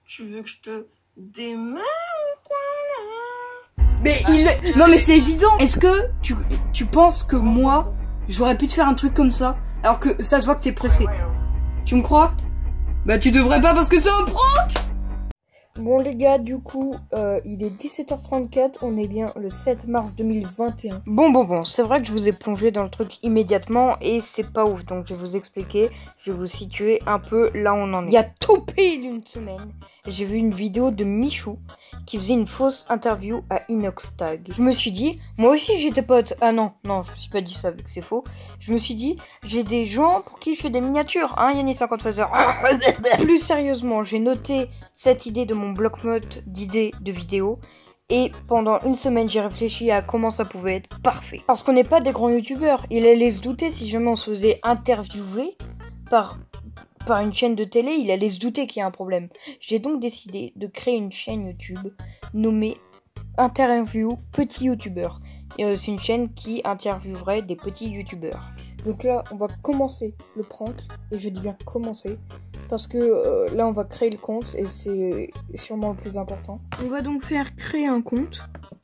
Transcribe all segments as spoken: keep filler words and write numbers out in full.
Tu veux que je te démarre ou quoi là? Mais bah, il... Non mais c'est évident. Est-ce que tu, tu penses que moi, j'aurais pu te faire un truc comme ça? Alors que ça se voit que t'es pressé. Ouais, ouais. Tu me crois? Bah tu devrais pas parce que c'est un prank. Bon les gars, du coup, euh, il est dix-sept heures trente-quatre, on est bien le sept mars deux mille vingt et un. Bon, bon, bon, c'est vrai que je vous ai plongé dans le truc immédiatement et c'est pas ouf, donc je vais vous expliquer, je vais vous situer un peu là où on en est. Il y a tout pile une semaine, j'ai vu une vidéo de Michou qui faisait une fausse interview à Inoxtag. Je me suis dit, moi aussi j'étais pote. Ah non, non, je me suis pas dit ça vu que c'est faux. Je me suis dit, j'ai des gens pour qui je fais des miniatures, hein, Yannis cinquante-trois heures. Plus sérieusement, j'ai noté cette idée de mon bloc-notes d'idées de vidéos. Et pendant une semaine, j'ai réfléchi à comment ça pouvait être parfait. Parce qu'on n'est pas des grands youtubeurs. Il allait se douter si jamais on se faisait interviewer par... par une chaîne de télé, il allait se douter qu'il y a un problème. J'ai donc décidé de créer une chaîne YouTube nommée Interview Petit Youtubeur. Euh, c'est une chaîne qui interviewerait des petits youtubeurs. Donc là, on va commencer le prank, et je dis bien commencer, parce que euh, là, on va créer le compte, et c'est sûrement le plus important. On va donc faire créer un compte.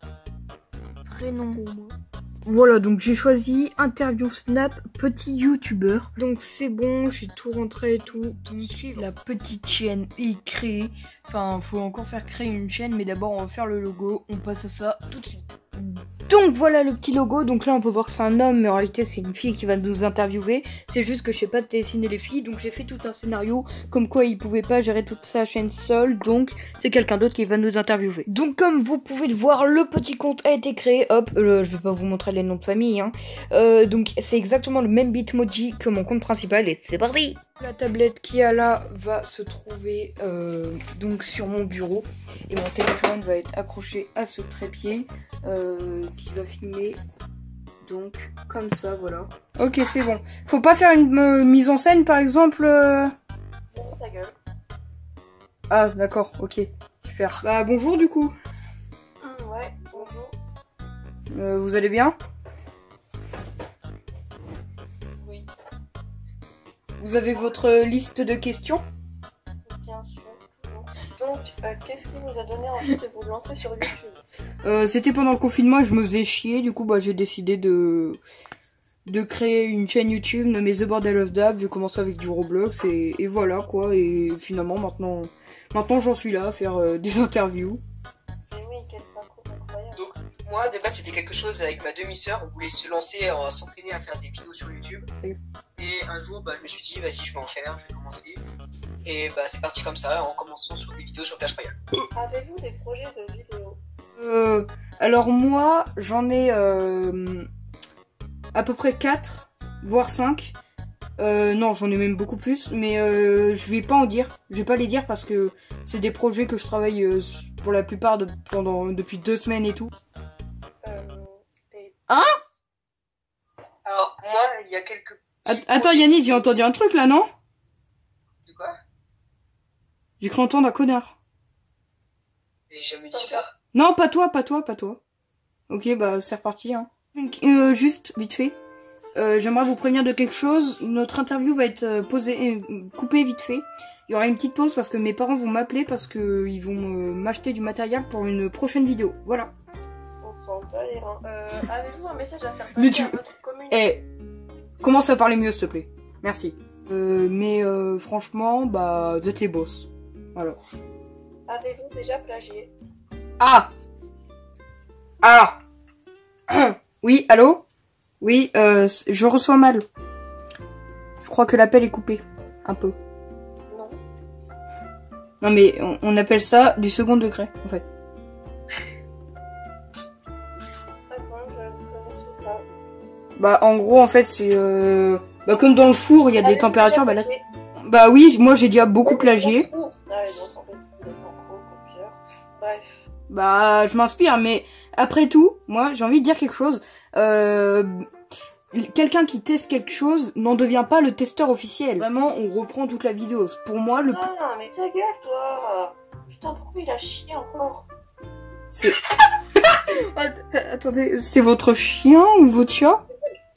Prénom pour moi. Voilà, donc j'ai choisi Interview Snap Petit Youtubeur. Donc c'est bon, j'ai tout rentré et tout. Donc la petite chaîne est créée. Enfin, faut encore faire créer une chaîne, mais d'abord on va faire le logo. On passe à ça tout de suite. Donc voilà le petit logo, donc là on peut voir que c'est un homme, mais en réalité c'est une fille qui va nous interviewer. C'est juste que je sais pas dessiner les filles, donc j'ai fait tout un scénario comme quoi il pouvait pas gérer toute sa chaîne seul, donc c'est quelqu'un d'autre qui va nous interviewer. Donc comme vous pouvez le voir, le petit compte a été créé, hop, euh, je vais pas vous montrer les noms de famille, hein. Euh, donc c'est exactement le même bitmoji que mon compte principal, et c'est parti. La tablette qui est là va se trouver euh, donc sur mon bureau, et mon téléphone va être accroché à ce trépied euh, qui va filmer donc comme ça, voilà. Ok, c'est bon. Faut pas faire une euh, mise en scène par exemple euh... Bon, ta gueule. Ah d'accord, ok, super. Bah bonjour du coup. Mmh, ouais, bonjour. Euh, vous allez bien? Oui. Vous avez votre liste de questions? Bien sûr, toujours. Donc, euh, qu'est-ce qui vous a donné envie de vous lancer sur YouTube? euh, C'était pendant le confinement et je me faisais chier, du coup bah j'ai décidé de de créer une chaîne YouTube nommée The Bordel of Dab. J'ai commencé avec du Roblox et, et voilà quoi, et finalement maintenant maintenant j'en suis là à faire euh, des interviews. Et oui, quel parcours incroyable. Donc moi de base c'était quelque chose avec ma demi-sœur, on voulait se lancer, à s'entraîner à faire des vidéos sur YouTube. Oui. Et un jour bah, je me suis dit vas-y je vais en faire, je vais commencer. Et bah c'est parti comme ça en commençant sur des vidéos sur Clash Royale. Avez-vous des projets de vidéos? Euh, alors moi j'en ai euh, à peu près quatre, voire cinq. Euh, non, j'en ai même beaucoup plus, mais euh, je vais pas en dire. Je vais pas les dire parce que c'est des projets que je travaille euh, pour la plupart de, pendant depuis deux semaines et tout. Euh, et... Hein? Alors moi il y a quelques... Att Attends Yannis, j'ai entendu un truc là, non? De quoi? J'ai cru entendre un connard. J'ai jamais dit ça. Non, pas toi, pas toi, pas toi. Ok, bah c'est reparti, hein. Euh, juste, vite fait. Euh, J'aimerais vous prévenir de quelque chose. Notre interview va être euh, posée, euh, coupée vite fait. Il y aura une petite pause parce que mes parents vont m'appeler parce que ils vont m'acheter du matériel pour une prochaine vidéo. Voilà. On s'en bat les reins. Euh, avez-vous un message à faire Mais passer tu... à votre commune? Eh, commence à parler mieux s'il te plaît. Merci. Euh, mais euh, franchement, bah, vous êtes les boss. Voilà. Avez-vous déjà plagié? Ah Ah Oui, allô? Oui, euh, je reçois mal. Je crois que l'appel est coupé. Un peu. Non. Non mais on, on appelle ça du second degré, en fait. Ah bon, je ne connaissais pas. Bah en gros, en fait, c'est... Euh... Bah comme dans le four, il y a des Avez-vous températures, déjà bah là... plagié? Bah oui, moi j'ai déjà beaucoup plagié. Ah ouais, donc en fait, vous êtes en gros copieur. Bref. Bah je m'inspire, mais après tout, moi j'ai envie de dire quelque chose. Euh... Quelqu'un qui teste quelque chose n'en devient pas le testeur officiel. Vraiment, on reprend toute la vidéo. Pour moi, le... Putain, mais ta gueule, toi. Putain, pourquoi il a chié encore? C'est... Attendez, c'est votre chien ou votre chat?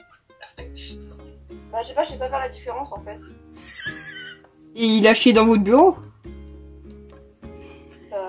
Bah, je sais pas, je sais pas faire la différence en fait. Et il a chié dans votre bureau?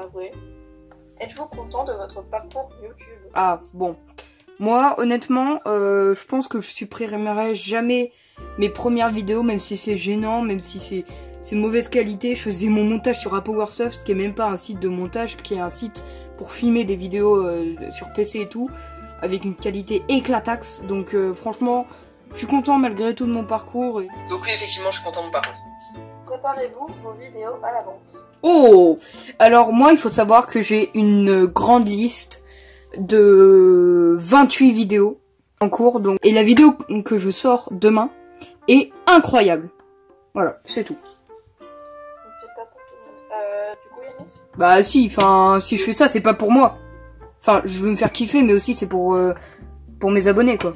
avouer. Êtes-vous content de votre parcours YouTube? Ah, bon. Moi, honnêtement, euh, je pense que je supprimerai jamais mes premières vidéos, même si c'est gênant, même si c'est c'est mauvaise qualité. Je faisais mon montage sur ApowerSoft, qui est même pas un site de montage, qui est un site pour filmer des vidéos euh, sur P C et tout, avec une qualité éclataxe. Donc euh, franchement, je suis content malgré tout de mon parcours. Et... Donc oui, effectivement, je suis content de mon parcours. Préparez-vous vos vidéos à l'avance. Oh! Alors moi, il faut savoir que j'ai une grande liste de vingt-huit vidéos en cours. Donc... Et la vidéo que je sors demain est incroyable. Voilà, c'est tout. C'est pas pour tout le monde. Euh, du coup, Yanis? Bah si, enfin, si je fais ça, c'est pas pour moi. Enfin, je veux me faire kiffer, mais aussi c'est pour, euh, pour mes abonnés, quoi.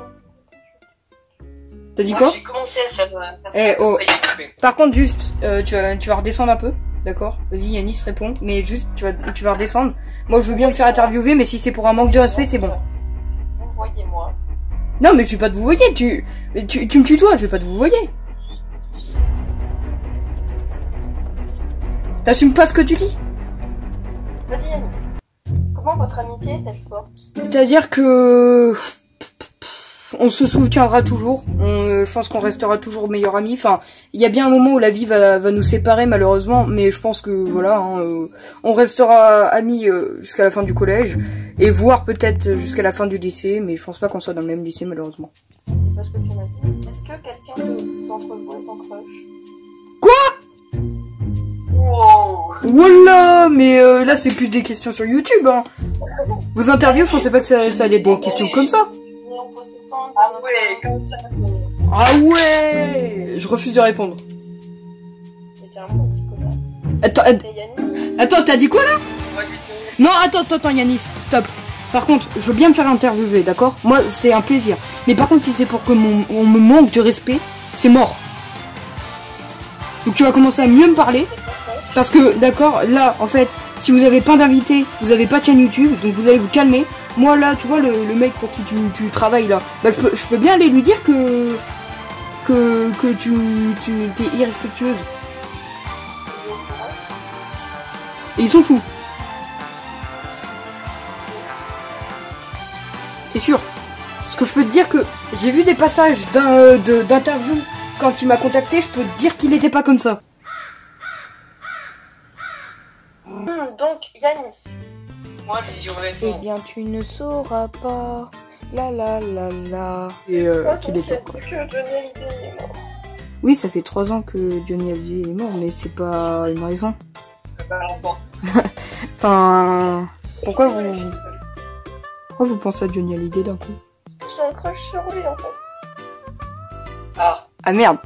T'as dit quoi? J'ai commencé à faire, faire Eh, ça oh. après YouTube. Par contre, juste, euh, tu, vas, tu vas redescendre un peu, d'accord? Vas-y, Yanis, réponds. Mais juste, tu vas, tu vas redescendre. Moi, je veux bien me faire interviewer, mais si c'est pour un manque de respect, c'est bon. Vous voyez moi. Non, mais je vais pas te vous voyer. Tu, tu, tu me tutoies, je vais pas te vous voyer. T'assumes pas ce que tu dis? Vas-y Yanis. Comment votre amitié est-elle forte? C'est-à-dire que... on se soutiendra toujours. On, je pense qu'on restera toujours meilleurs amis. Enfin, il y a bien un moment où la vie va, va nous séparer malheureusement, mais je pense que voilà, hein, euh, on restera amis euh, jusqu'à la fin du collège et voire peut-être jusqu'à la fin du lycée, mais je pense pas qu'on soit dans le même lycée malheureusement. C'est pas ce que tu m'as dit. Est-ce que quelqu'un d'entre vous est en crush? Quoi? Wow. Voilà, mais euh, là c'est plus des questions sur YouTube. Hein. Vos interviews, je pensais pas que ça, ça allait être des questions comme ça. Ah ouais, comme ça. Ah ouais. Je refuse de répondre. C'est un bon petit connard. Attends, att- Et Yanis? attends, t'as dit quoi là? Moi j'ai dit. Non, attends, attends, attends, Yanis, stop. Par contre, je veux bien me faire interviewer, d'accord? Moi, c'est un plaisir. Mais par contre, si c'est pour que mon, on me manque de respect, c'est mort. Donc tu vas commencer à mieux me parler. Parce que, d'accord, là, en fait, si vous avez pas d'invité, vous avez pas de chaîne YouTube, donc vous allez vous calmer. Moi, là, tu vois, le, le mec pour qui tu, tu travailles, là, bah, je peux, je peux bien aller lui dire que... Que, que tu, tu t'es irrespectueuse. Et ils sont fous. C'est sûr. Parce que je peux te dire que j'ai vu des passages d'un, de, d'interview quand il m'a contacté, je peux te dire qu'il était pas comme ça. Hmm, donc Yanis. Moi je dis Eh vraiment. bien, tu ne sauras pas. La la la la. Et euh, Trois qu'il ans était. que Johnny Hallyday est mort. Oui, ça fait trois ans que Johnny Hallyday est mort, mais c'est pas une raison. Pas longtemps. Enfin, pourquoi vous, pourquoi vous pensez à Johnny Hallyday d'un coup? J'ai un crush sur lui en fait. Ah. Ah merde.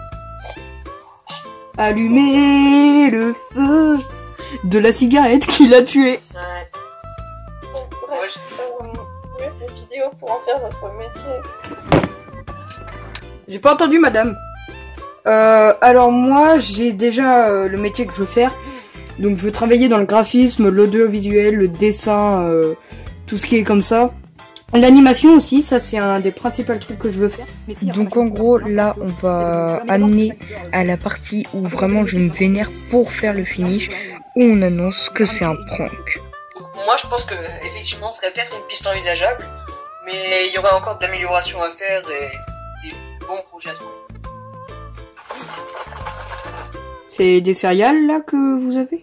Allumez le feu de la cigarette qui l'a tué. Ouais. Donc, bref, Ouais, euh, mieux les vidéos pour en faire votre métier. J'ai pas entendu, madame. Euh, alors moi, j'ai déjà euh, le métier que je veux faire. Donc je veux travailler dans le graphisme, l'audiovisuel, le dessin, euh, tout ce qui est comme ça. L'animation aussi, ça c'est un des principaux trucs que je veux faire. Donc en gros, là on va amener à la partie où vraiment je me vénère pour faire le finish, où on annonce que c'est un prank. Donc pour moi je pense que effectivement ce serait peut-être une piste envisageable, mais il y aurait encore de l'amélioration à faire et des bons projets à trouver. C'est des céréales là que vous avez?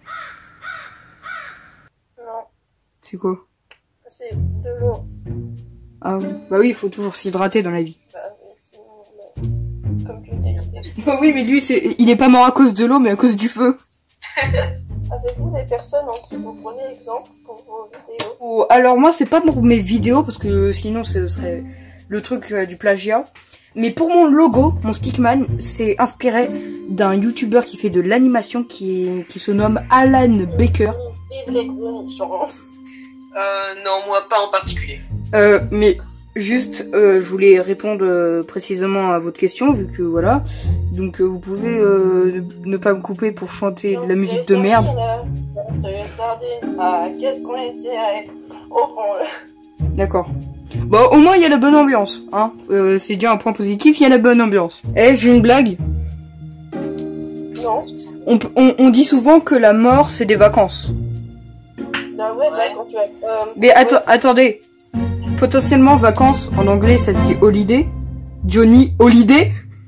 Non, C'est quoi? c'est de l'eau. Ah bah oui, il faut toujours s'hydrater dans la vie. Bah, sinon, bah, comme tu dis. Bah oui, mais lui, c'est, il est pas mort à cause de l'eau, mais à cause du feu. Avez-vous des personnes en qui vous prenez exemple pour vos vidéos? Oh, alors moi, c'est pas pour mes vidéos, parce que sinon, ce serait le truc euh, du plagiat. Mais pour mon logo, mon stickman, c'est inspiré d'un youtubeur qui fait de l'animation qui, qui se nomme Alan Baker. Vive les gros. Euh, non, moi pas en particulier. Euh, mais juste, euh, je voulais répondre euh, précisément à votre question, vu que voilà. Donc euh, vous pouvez euh, ne pas me couper pour chanter de la musique de merde. Ah, qu'est-ce qu'on essaie au fond là. D'accord. Bon, au moins il y a la bonne ambiance, hein. Euh, c'est déjà un point positif, il y a la bonne ambiance. Eh, j'ai une blague. Non. On, on, on dit souvent que la mort c'est des vacances. Ah ouais, bah, quand tu vas... Euh, Mais atte attendez. Potentiellement vacances en anglais ça se dit holiday. Johnny holiday.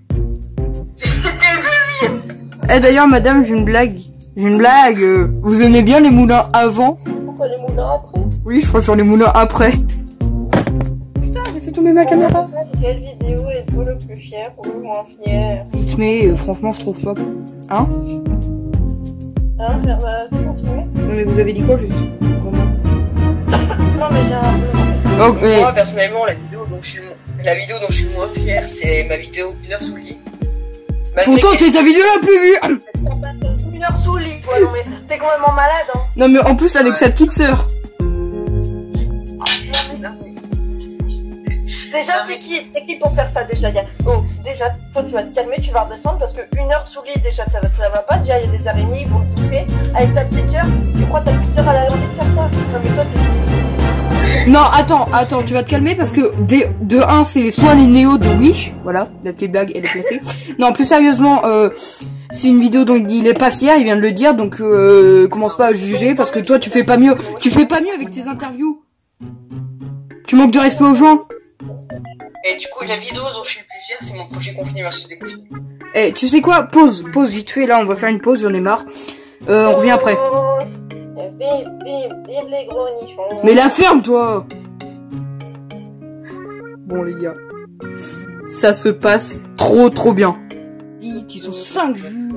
Eh d'ailleurs madame j'ai une blague. J'ai une blague. euh, Vous aimez bien les moulins avant? Pourquoi les moulins après? Oui je préfère les moulins après. Putain j'ai fait tomber ma caméra. Quelle vidéo êtes-vous le plus fier ou le moins fier? Mais euh, franchement je trouve pas. Hein? Hein, faire, bah, c'est continuer. Non mais vous avez dit quoi juste? Comment? Non mais j'ai un peu... Oh, mais... Moi, personnellement, la vidéo dont je suis le, mo- la vidéo dont je suis le moins fier, c'est ma vidéo une heure sous le lit. Malgré Pourtant qu'elle- c'est ta vidéo la plus vue. Une heure sous le lit, toi, non mais t'es complètement malade, hein. Non mais en plus avec sa petite sœur. Déjà, c'est qui, c'est qui pour faire ça déjà? Y a... Oh, déjà, toi tu vas te calmer, tu vas redescendre parce que une heure sous le lit, déjà ça, va- ça va pas. Déjà, il y a des araignées, ils vont te bouffer. Avec ta petite sœur, tu crois que ta petite sœur elle a envie de faire ça? Non mais toi t'es... Non, attends, attends, tu vas te calmer parce que de, de un, c'est soit les néos de Wish. Voilà, la petite blague, elle est placée. Non, plus sérieusement, euh, c'est une vidéo dont il est pas fier, il vient de le dire, donc euh, commence pas à juger parce que toi, tu fais pas mieux. Tu fais pas mieux avec tes interviews. Tu manques de respect aux gens. Et du coup, la vidéo dont je suis le plus fier, c'est mon projet Confiné versus Déconfiné. Eh, tu sais quoi? Pause, pause vite fait, là, on va faire une pause, j'en ai marre. Euh, on revient après. Vive, vive, vive les gros nichons. Mais la ferme, toi! Bon, les gars. Ça se passe trop, trop bien. Ils sont cinq vues.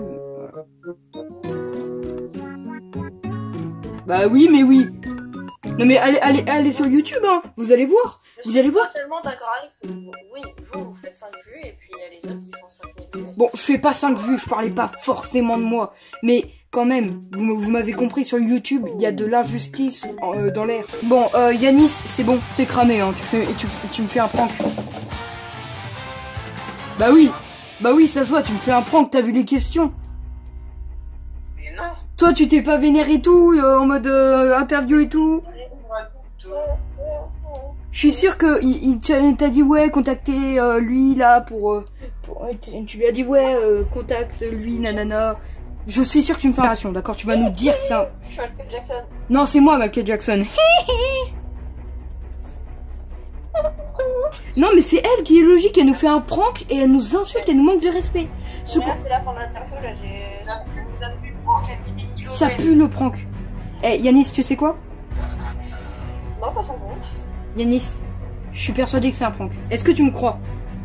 Bah oui, mais oui. Non, mais allez, allez, allez sur YouTube, hein. Vous allez voir. Je Vous allez suis voir. totalement d'accord avec vous. Oui, vous, vous faites cinq vues et puis il y a les autres qui font cinq mille vues. Bon, je fais pas cinq vues, je parlais pas forcément de moi. Mais quand même, vous, m- vous m'avez compris, sur YouTube, il y a de l'injustice euh, dans l'air. Bon, euh, Yanis, c'est bon, t'es cramé, hein. Tu, fais, tu, tu me fais un prank. Bah oui, bah oui, ça se voit, tu me fais un prank, t'as vu les questions. Mais non. Toi, tu t'es pas vénère et tout, euh, en mode euh, interview et tout. Je suis sûr que il, il t'a t'a dit ouais, contactez euh, lui là pour, euh, pour- tu lui as dit ouais, euh, contacte lui, nanana. Je suis sûr que tu me fais une ration, d'accord? Tu vas nous dire que ça. Je suis Michael Jackson. Non, c'est moi, Michael Jackson. Non, mais c'est elle qui est logique. Elle nous fait un prank et elle nous insulte, elle nous manque de respect. Ce qu'on- Regarde, c'est la fin de l'interview là, j'ai... Ça pue, ça pue, oh, quel dix mille kilos Ça de pue le prank. Eh, Yanis, tu sais quoi? Non, ça sent bon. Yanis, je suis persuadée que c'est un prank. Est-ce que tu me crois?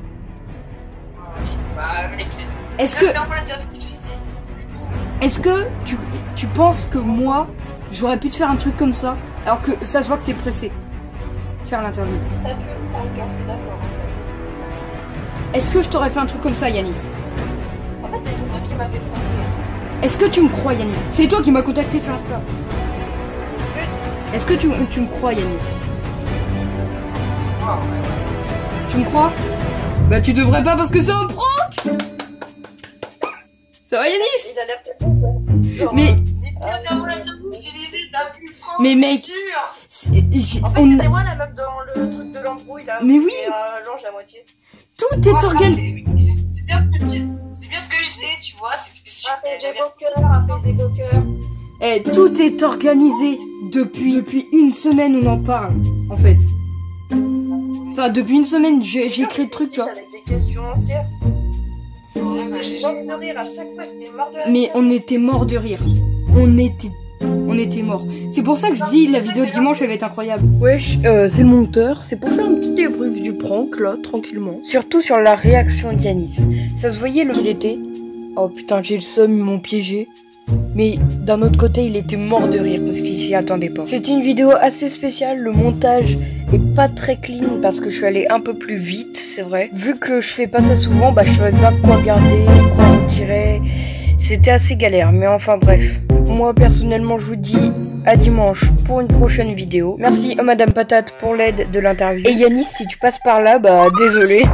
Bah, mec. Est-ce que, Fais un peu l'interview, je te dis. est-ce que tu, tu penses que moi, j'aurais pu te faire un truc comme ça, alors que ça se voit que t'es pressé de faire l'interview? Ça pue le prank, hein, c'est d'accord. Est-ce que je t'aurais fait un truc comme ça, Yanis? En fait, c'est vous qui m'avez trompé. Est-ce que tu me crois, Yanis? C'est toi qui m'as contacté sur Insta. Est-ce que tu, tu me crois, Yanis? Oh, ouais, ouais. Tu me crois? Bah tu devrais pas parce que c'est un prank. Ça va, Yanis? Il a l'air peut-être ça. Genre, Mais, euh, Avant l'interview, utilisez ta pub, prends, Mais c'est mec, sûr. c'est- j'ai- En fait, on- c'était moi la meuf dans le truc de l'embrouille là. Mais oui. Et euh, l'ange à moitié. tout Ah, est organisé. c'est- C'est bien, ce que tu- c'est bien ce que je sais, tu vois, c'était sûr. Apaisez vos cœurs, apaisez vos cœurs. Eh, tout est organisé depuis, depuis une semaine, on en parle, en fait. Enfin, depuis une semaine, j'ai j'ai écrit le truc, tu vois. Avec des questions entières. Ouais, bah, j'ai- J'ai envie de rire à chaque fois, j'étais mort de rire. Mais on était mort de rire. On était... On était mort. C'est pour ça que je dis la vidéo de dimanche elle va être incroyable. Wesh, euh, c'est le monteur. C'est pour faire un petit débrief du prank là, tranquillement. Surtout sur la réaction de Yanis. Ça se voyait le il était. Oh putain, j'ai le seum, ils m'ont piégé. Mais d'un autre côté, il était mort de rire parce qu'il s'y attendait pas. C'était une vidéo assez spéciale. Le montage est pas très clean parce que je suis allée un peu plus vite, c'est vrai. Vu que je fais pas ça souvent, bah je savais pas quoi garder, quoi retirer. C'était assez galère, mais enfin bref. Moi personnellement je vous dis à dimanche pour une prochaine vidéo. Merci à Madame Patate pour l'aide de l'interview. Et Yanis, si tu passes par là, bah désolé.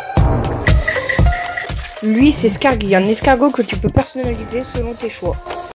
Lui c'est Scargy, un escargot que tu peux personnaliser selon tes choix.